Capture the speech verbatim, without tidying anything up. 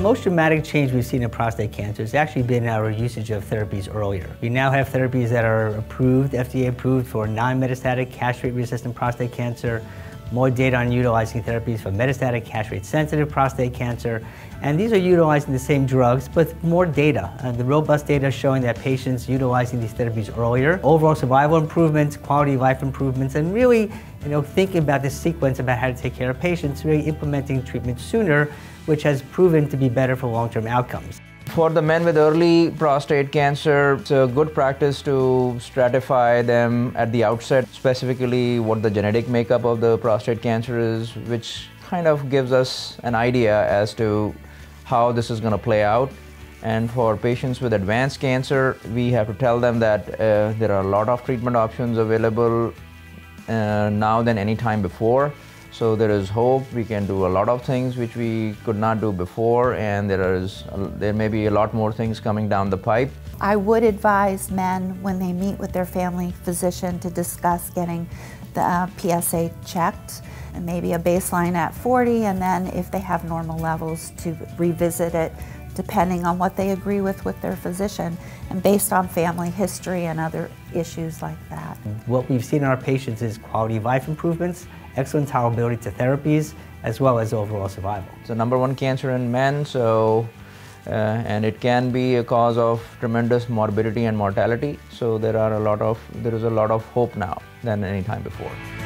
most dramatic change we've seen in prostate cancer has actually been our usage of therapies earlier. We now have therapies that are approved, F D A approved for non-metastatic castrate-resistant prostate cancer, more data on utilizing therapies for metastatic castrate-sensitive prostate cancer, and these are utilizing the same drugs, but more data. Uh, the robust data showing that patients utilizing these therapies earlier, overall survival improvements, quality of life improvements, and really, you know, thinking about this sequence about how to take care of patients, really implementing treatment sooner, which has proven to be better for long-term outcomes. For the men with early prostate cancer, it's a good practice to stratify them at the outset, specifically what the genetic makeup of the prostate cancer is, which kind of gives us an idea as to how this is going to play out. And for patients with advanced cancer, we have to tell them that uh, there are a lot of treatment options available uh, now than any time before. So there is hope. We can do a lot of things which we could not do before, and there is there may be a lot more things coming down the pipe. I would advise men when they meet with their family physician to discuss getting the uh, P S A checked, and maybe a baseline at forty, and then if they have normal levels to revisit it depending on what they agree with with their physician and based on family history and other issues like that. What we've seen in our patients is quality of life improvements, excellent tolerability to therapies, as well as overall survival. It's the number one cancer in men, so uh, and it can be a cause of tremendous morbidity and mortality. So there are a lot of there is a lot of hope now than any time before.